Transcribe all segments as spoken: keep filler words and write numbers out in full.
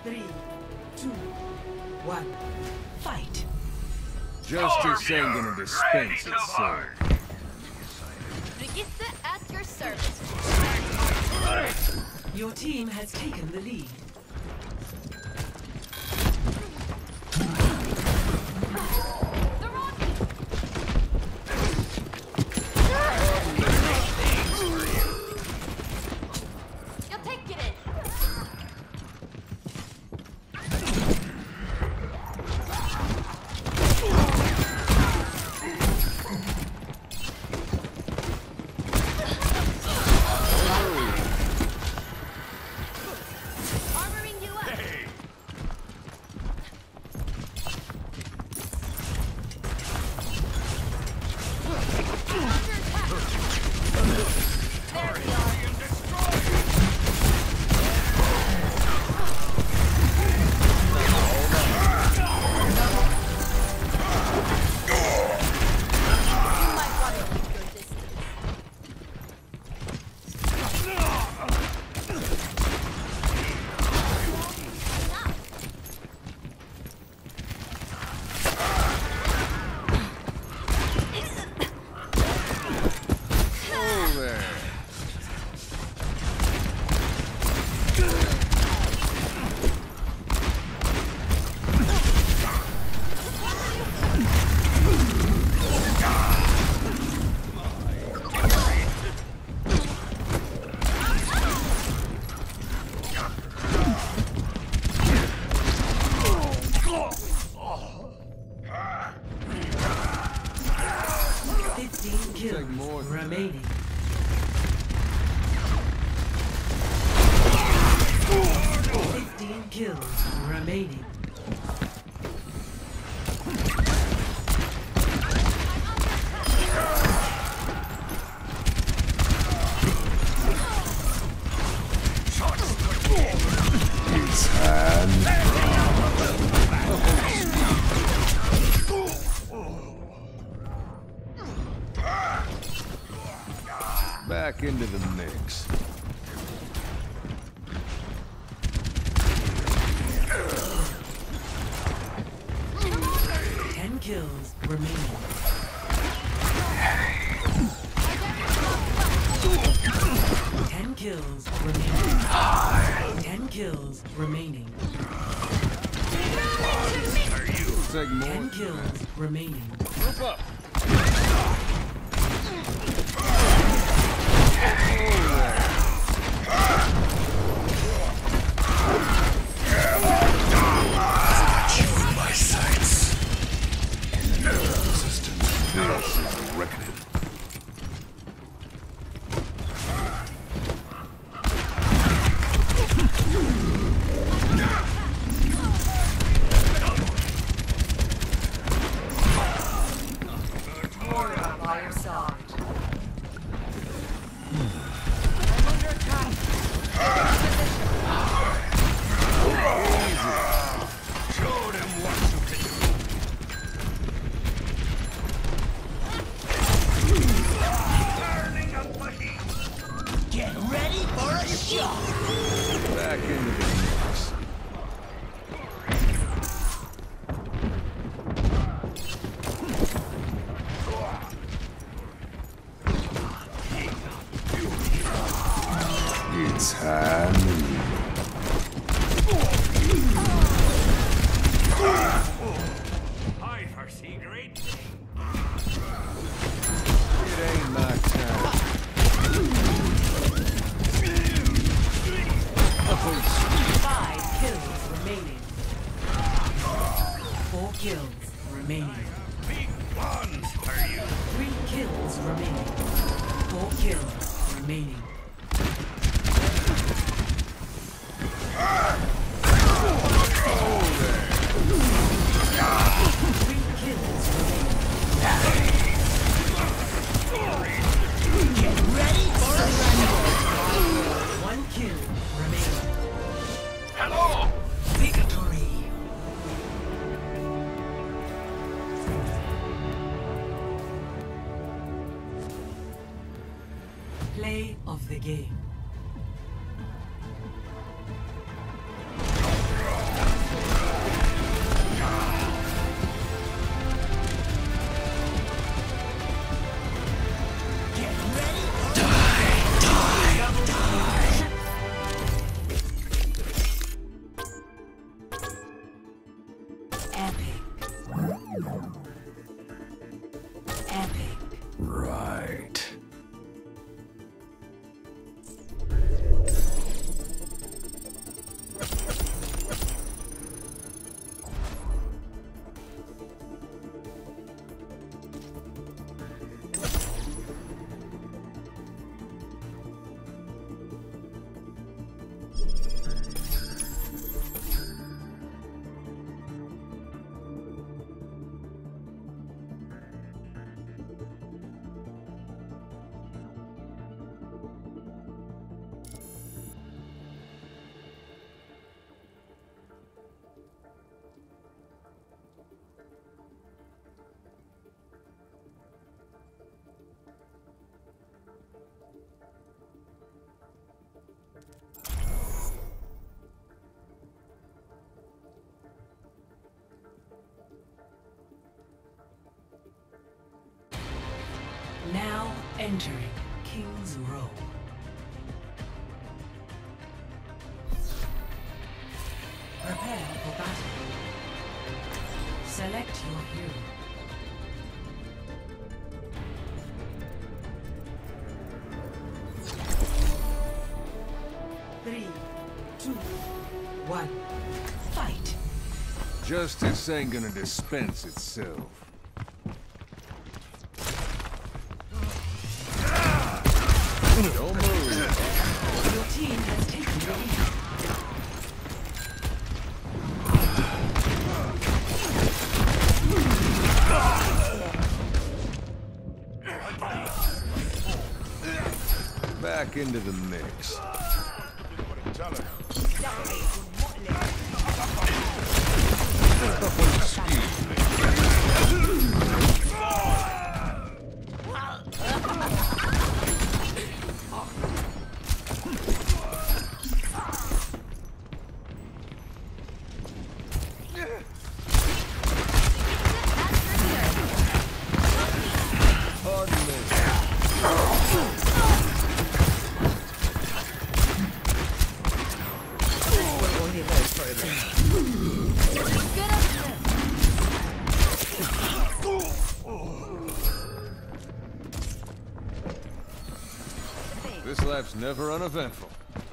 Three, two, one, fight. Justice ain't gonna dispense itself. Brigitte at your service. Your team has taken the lead. Remaining. Fifteen kills remaining. It's hand. Back into the mix. Ten kills remaining. Ten kills remaining. Ten kills remaining. Take more. Ten kills remaining. Group up. This is a reckoning. Warrior by your side. Show them what you can do. Get ready for a shot! Back into the mix. It's hand. I foresee great things. It ain't my turn. Five kills remaining. Four kills remaining. Big ones for you. Three kills remaining. Four kills remaining. Three kills remaining. Get ready for a shot! One kill remaining. Hello! Victory. Play of the game. Entering King's Row. Prepare for battle. Select your hero. Three, two, one, fight! Justice ain't gonna dispense itself. Don't move. Your team has taken the lead. Back into the mix. Excuse me. Pardon me. This life's never uneventful.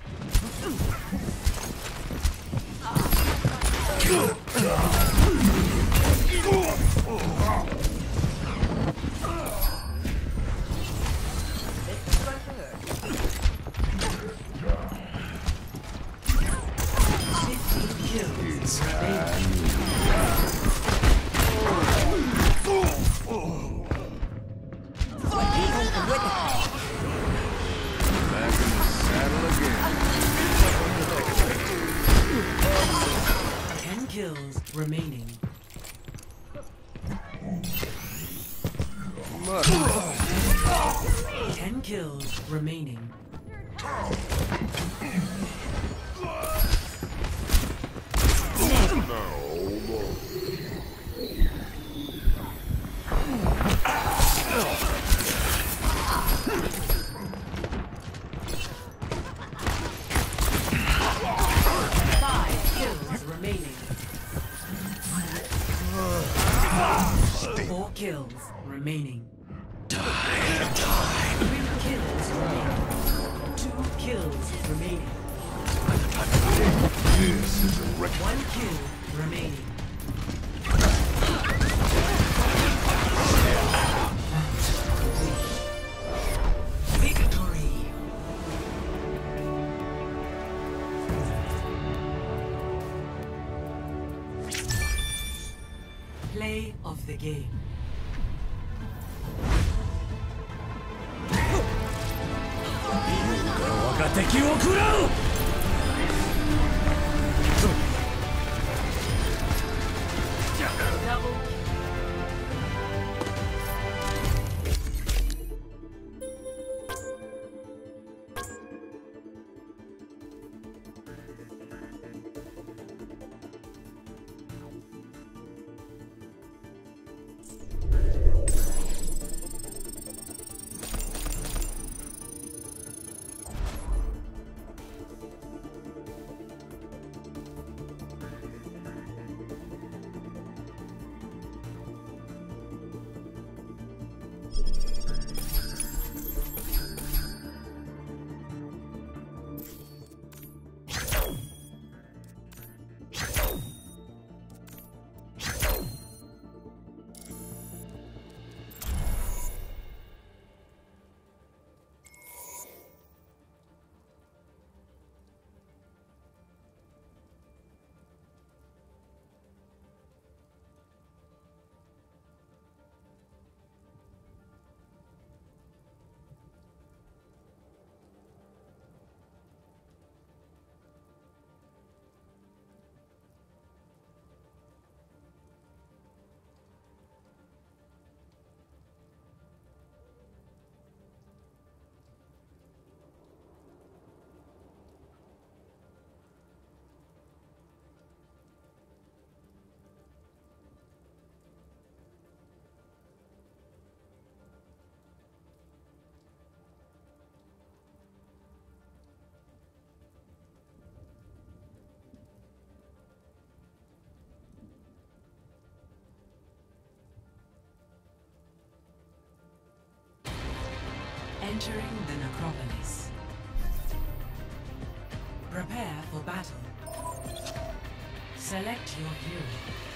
Kills. Back in the saddle again. Ten kills remaining. Ten kills remaining. Five kills remaining. Four kills remaining. Three kills remaining. Two kills remaining. This is a wreck. One kill remaining. Victory. Play of the game. Double Entering the necropolis. Prepare for battle. Select your hero.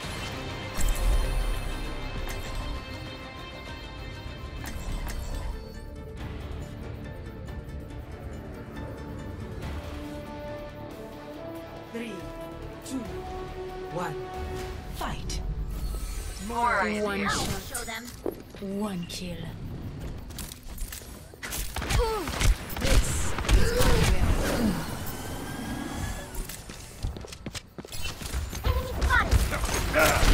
Three, two, one, fight. One shot. Show them. One kill. This is my will. Enemy spotted.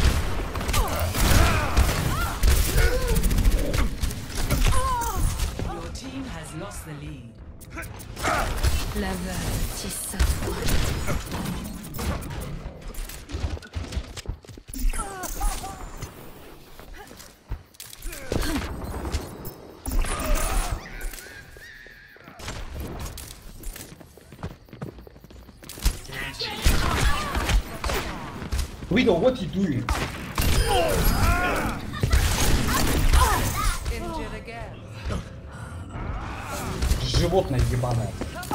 Your team has lost the lead. L'aveugle tisse sa toile. Widow, what you doing? Животное ебаное.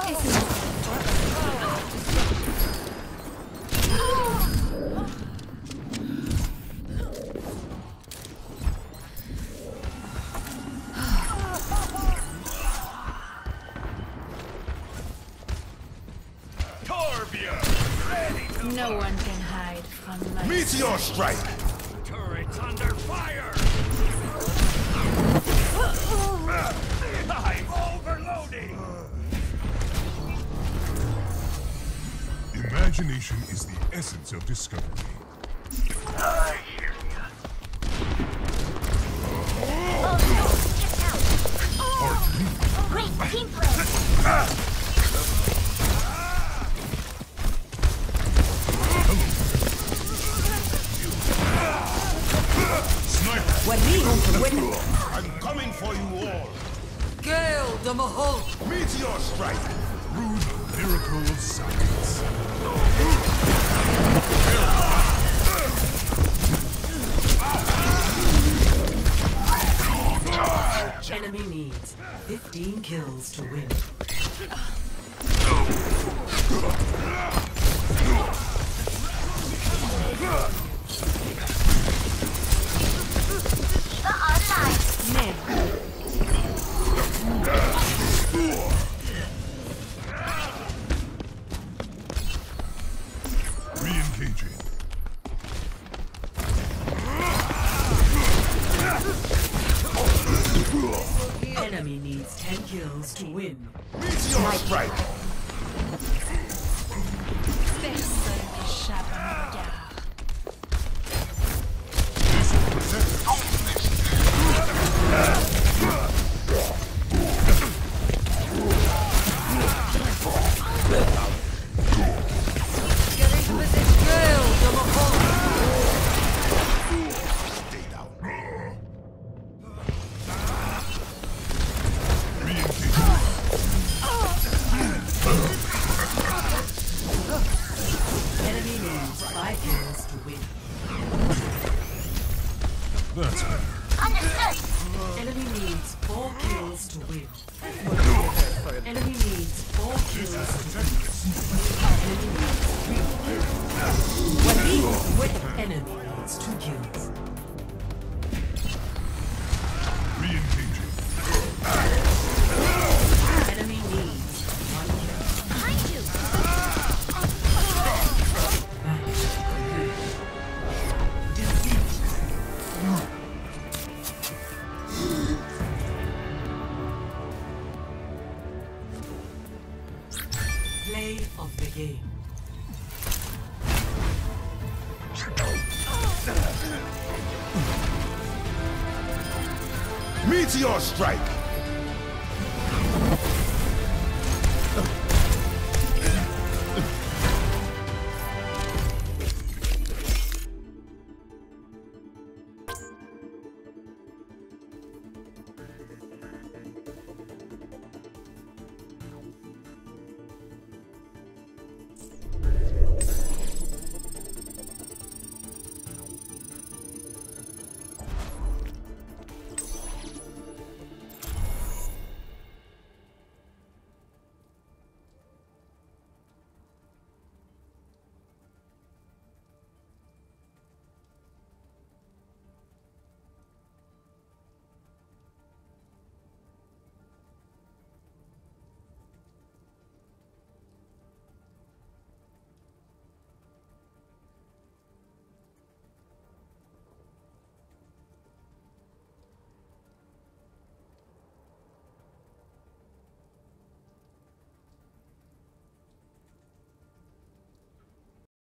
No one can hide from my Meteor strike! Turret's under fire! I'm overloading! Imagination is the essence of discovery. I hear ya. Great team play. I'm coming for you all! Gale the Mahal! Meteor strike! Through the miracle of science. Enemy needs fifteen kills to win. Re-engaging. Enemy needs ten kills to win. Meteor strike! personne n'échappe à mon regard. Enemy needs five kills to win. That's better. Understood. Enemy needs four kills to win. Enemy needs four kills to win. Enemy needs three kills. When he is with enemy needs two kills. Re-engaging. Enemy needs one kill. Behind you. Match complete. Defeat. Play of the game. Meteor strike!